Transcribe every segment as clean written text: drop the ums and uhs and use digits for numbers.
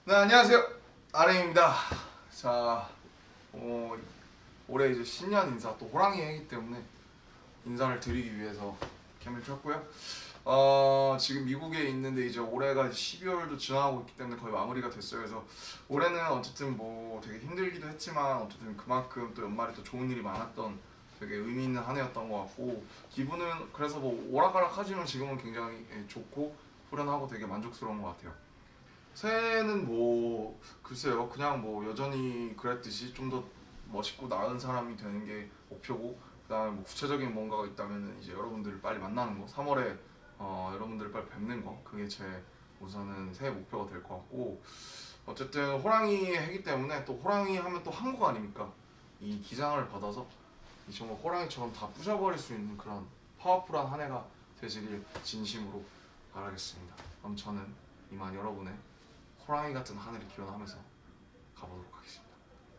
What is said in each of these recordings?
네, 안녕하세요. 아랭입니다. 자, 올해 이제 신년 인사 또 호랑이 해기 때문에 인사를 드리기 위해서 캠을 켰고요. 지금 미국에 있는데 이제 올해가 12월도 지나가고 있기 때문에 거의 마무리가 됐어요. 그래서 올해는 어쨌든 뭐 되게 힘들기도 했지만 어쨌든 그만큼 또 연말에 또 좋은 일이 많았던 되게 의미 있는 한 해였던 것 같고, 기분은 그래서 뭐 오락가락하지만 지금은 굉장히 좋고 후련하고 되게 만족스러운 것 같아요. 새해는 뭐 글쎄요, 그냥 뭐 여전히 그랬듯이 좀 더 멋있고 나은 사람이 되는 게 목표고, 그다음에 뭐 구체적인 뭔가가 있다면은 이제 여러분들을 빨리 만나는 거, 3월에 여러분들을 빨리 뵙는 거, 그게 제 우선은 새해 목표가 될 것 같고, 어쨌든 호랑이 해기 때문에 또 호랑이 하면 또 한국 아닙니까? 이 기장을 받아서 이 정말 호랑이처럼 다 부셔버릴 수 있는 그런 파워풀한 한 해가 되시길 진심으로 바라겠습니다. 그럼 저는 이만 여러분의 호랑이 같은 하늘을 기원하면서 가보도록 하겠습니다.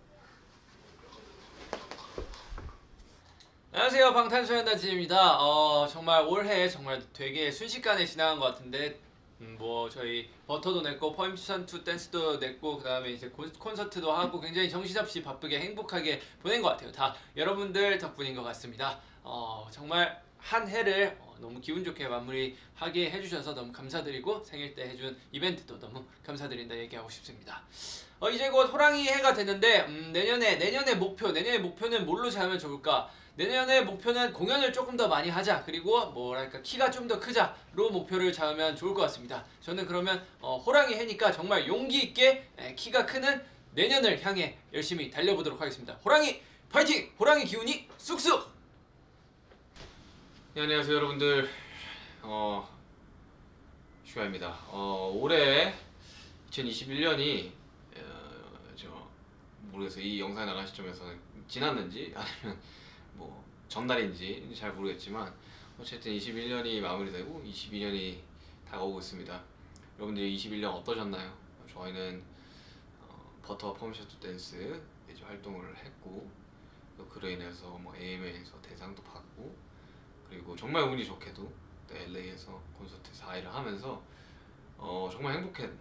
안녕하세요, 방탄소년단진입니다. 정말 올해 정말 되게 순식간에 지나간 것 같은데, 뭐 저희 버터도 냈고 퍼미션 투 댄스도 냈고, 그 다음에 이제 콘서트도 하고 굉장히 정신없이 바쁘게 행복하게 보낸 것 같아요. 다 여러분들 덕분인 것 같습니다. 정말 한 해를 너무 기분 좋게 마무리하게 해주셔서 너무 감사드리고, 생일 때 해준 이벤트도 너무 감사드린다 얘기하고 싶습니다. 이제 곧 호랑이 해가 되는데, 내년의 목표는 뭘로 잡으면 좋을까? 내년의 목표는 공연을 조금 더 많이 하자, 그리고 뭐랄까 키가 좀 더 크자로 목표를 잡으면 좋을 것 같습니다. 저는 그러면 호랑이 해니까 정말 용기 있게 키가 크는 내년을 향해 열심히 달려보도록 하겠습니다. 호랑이 파이팅! 호랑이 기운이 쑥쑥! 네, 안녕하세요 여러분들. 슈가입니다. 올해 2021년이 저 모르겠어요. 이 영상 나간 시점에서는 지났는지 아니면 뭐 전날인지 잘 모르겠지만, 어쨌든 21년이 마무리되고 22년이 다가오고 있습니다. 여러분들이 21년 어떠셨나요? 저희는 버터 퍼미션 투 댄스 이제 활동을 했고, 또 그로 인해서 뭐 AMA에서 대상도 받고, 그리고 정말 운이 좋게도 또 LA에서 콘서트 4일을 하면서 정말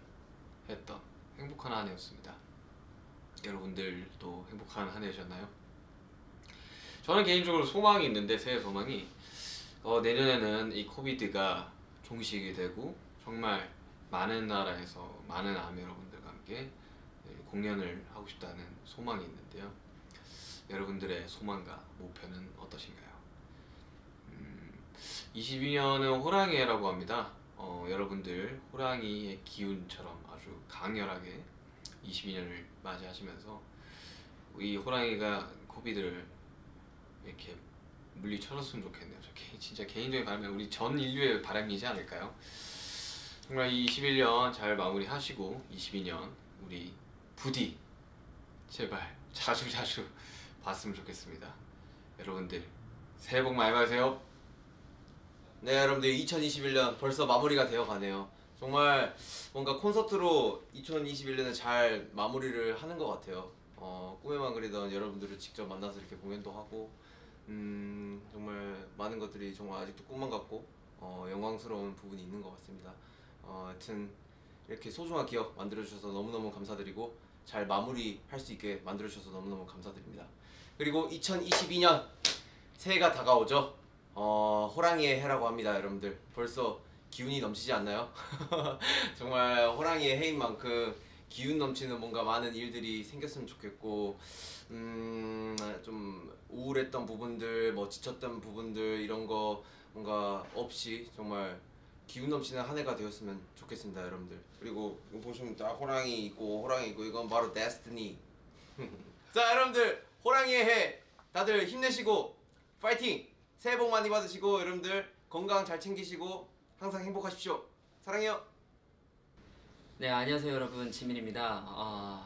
행복한 한 해였습니다. 여러분들도 행복한 한 해셨나요? 저는 개인적으로 소망이 있는데, 새해 소망이 내년에는 이 코비드가 종식이 되고 정말 많은 나라에서 많은 아미 여러분들과 함께 공연을 하고 싶다는 소망이 있는데요. 여러분들의 소망과 목표는 어떠신가요? 22년은 호랑이 해라고 합니다. 여러분들 호랑이의 기운처럼 아주 강렬하게 22년을 맞이하시면서 이 호랑이가 코비드를 이렇게 물리쳐줬으면 좋겠네요. 진짜 개인적인 바람이 우리 전 인류의 바람이지 않을까요? 정말 이 21년 잘 마무리하시고 22년 우리 부디 제발 자주 봤으면 좋겠습니다. 여러분들 새해 복 많이 받으세요. 네, 여러분들 2021년 벌써 마무리가 되어 가네요. 정말 뭔가 콘서트로 2021년을 잘 마무리를 하는 것 같아요. 꿈에만 그리던 여러분들을 직접 만나서 이렇게 공연도 하고, 정말 많은 것들이 정말 아직도 꿈만 같고 영광스러운 부분이 있는 것 같습니다. 하여튼 이렇게 소중한 기억 만들어주셔서 너무너무 감사드리고, 잘 마무리할 수 있게 만들어주셔서 너무너무 감사드립니다. 그리고 2022년 새해가 다가오죠. 호랑이의 해라고 합니다. 여러분들 벌써 기운이 넘치지 않나요? 정말 호랑이의 해인 만큼 기운 넘치는 뭔가 많은 일들이 생겼으면 좋겠고, 좀 우울했던 부분들, 뭐 지쳤던 부분들, 이런 거 뭔가 없이 정말 기운 넘치는 한 해가 되었으면 좋겠습니다. 여러분들. 그리고 이거 보시면 딱 호랑이 있고 이건 바로 데스티니. 자, 여러분들 호랑이의 해 다들 힘내시고 파이팅! 새해 복 많이 받으시고, 여러분들 건강 잘 챙기시고 항상 행복하십시오. 사랑해요. 네, 안녕하세요 여러분, 지민입니다.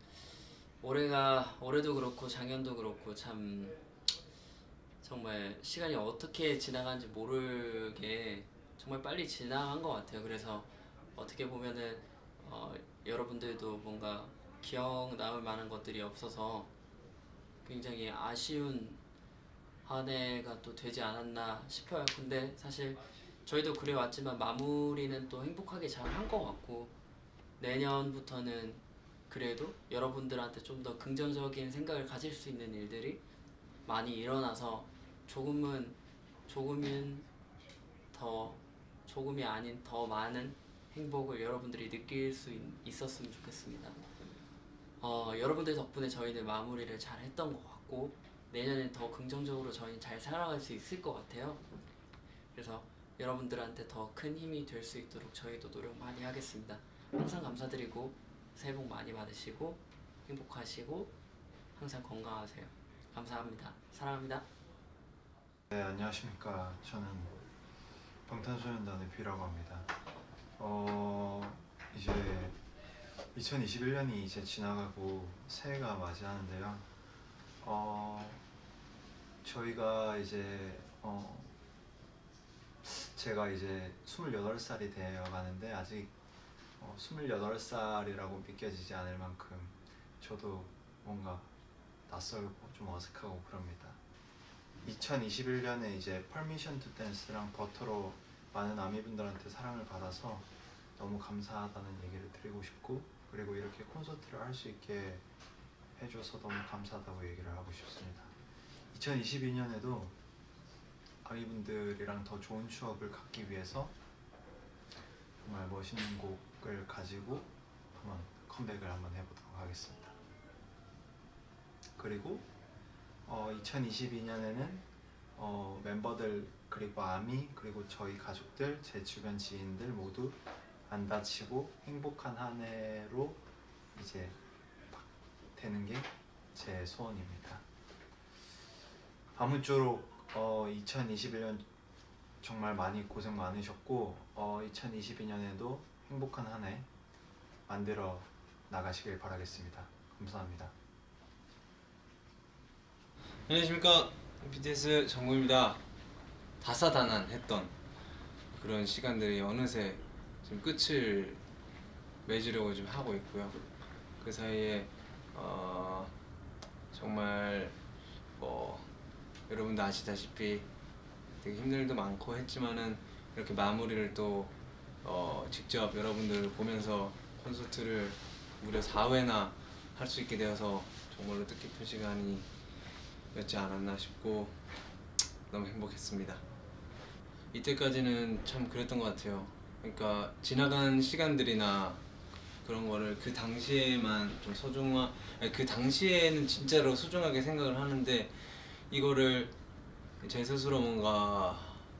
올해도 그렇고 작년도 그렇고 참 정말 시간이 어떻게 지나간지 모르게 정말 빨리 지나간 것 같아요. 그래서 어떻게 보면은 여러분들도 뭔가 기억 남을 만한 것들이 없어서 굉장히 아쉬운 한 해가 또 되지 않았나 싶어요. 근데 사실 저희도 그래왔지만 마무리는 또 행복하게 잘 한 것 같고, 내년부터는 그래도 여러분들한테 좀 더 긍정적인 생각을 가질 수 있는 일들이 많이 일어나서 조금이 아닌 더 많은 행복을 여러분들이 느낄 수 있었으면 좋겠습니다. 여러분들 덕분에 저희는 마무리를 잘 했던 것 같고 내년엔 더 긍정적으로 저희는 잘 살아갈 수 있을 것 같아요. 그래서 여러분들한테 더 큰 힘이 될 수 있도록 저희도 노력 많이 하겠습니다. 항상 감사드리고 새해 복 많이 받으시고 행복하시고 항상 건강하세요. 감사합니다. 사랑합니다. 네, 안녕하십니까. 저는 방탄소년단의 뷔라고 합니다. 이제 2021년이 이제 지나가고 새해가 맞이하는데요. 저희가 이제 제가 이제 28살이 되어 가는데 아직 28살이라고 믿겨지지 않을 만큼 저도 뭔가 낯설고 좀 어색하고 그럽니다. 2021년에 이제 퍼미션 투 댄스랑 버터로 많은 아미분들한테 사랑을 받아서 너무 감사하다는 얘기를 드리고 싶고, 그리고 이렇게 콘서트를 할 수 있게 해줘서 너무 감사하다고 얘기를 하고 싶습니다. 2022년에도 아미분들이랑 더 좋은 추억을 갖기 위해서 정말 멋있는 곡을 가지고 한번 컴백을 한번 해보도록 하겠습니다. 그리고 2022년에는 멤버들 그리고 아미 그리고 저희 가족들 제 주변 지인들 모두 안 다치고 행복한 한 해로 이제 되는 게 제 소원입니다. 아무쪼록 2021년 정말 많이 고생 많으셨고 2022년에도 행복한 한 해 만들어 나가시길 바라겠습니다. 감사합니다. 안녕하십니까. BTS 정국입니다. 다사다난했던 그런 시간들이 어느새 좀 끝을 맺으려고 좀 하고 있고요. 그 사이에 정말 여러분도 아시다시피 되게 힘든 일도 많고 했지만은 이렇게 마무리를 또 직접 여러분들 보면서 콘서트를 무려 4회나 할 수 있게 되어서 정말로 뜻깊은 시간이었지 않았나 싶고 너무 행복했습니다. 이때까지는 참 그랬던 것 같아요. 그러니까 지나간 시간들이나 그런 거를 그 당시에만 좀 그 당시에는 진짜로 소중하게 생각을 하는데 이거를 제 스스로 뭔가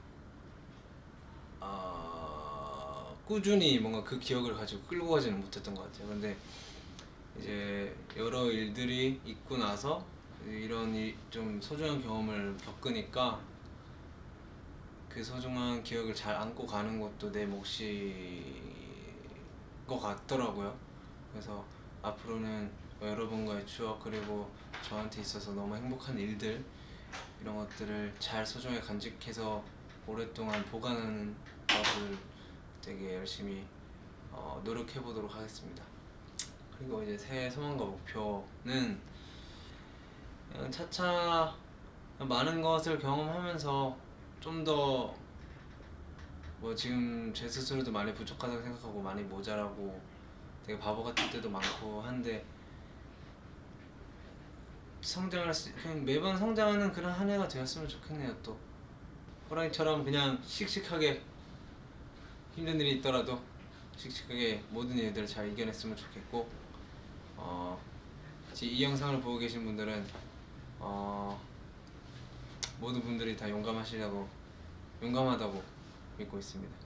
꾸준히 뭔가 그 기억을 가지고 끌고 가지는 못했던 것 같아요. 근데 이제 여러 일들이 있고 나서 이런 좀 소중한 경험을 겪으니까 그 소중한 기억을 잘 안고 가는 것도 내 몫일 것 같더라고요. 그래서 앞으로는 여러분과의 추억 그리고 저한테 있어서 너무 행복한 일들 이런 것들을 잘 소중하게 간직해서 오랫동안 보관하는 것을 되게 열심히 노력해 보도록 하겠습니다. 그리고 이제 새해 소망과 목표는 그냥 차차 많은 것을 경험하면서 좀 더 지금 제 스스로도 많이 부족하다고 생각하고 많이 모자라고 되게 바보 같을 때도 많고 한데 그냥 매번 성장하는 그런 한 해가 되었으면 좋겠네요. 또 호랑이처럼 그냥 씩씩하게 힘든 일이 있더라도 씩씩하게 모든 일들을 잘 이겨냈으면 좋겠고 이 영상을 보고 계신 분들은 모든 분들이 다 용감하다고 믿고 있습니다.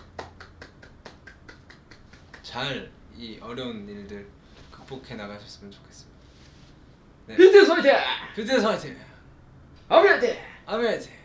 잘 이 어려운 일들 극복해 나가셨으면 좋겠습니다. 네. BTS 화이팅! BTS 화이팅! 아미 화이팅! 아미 화이팅!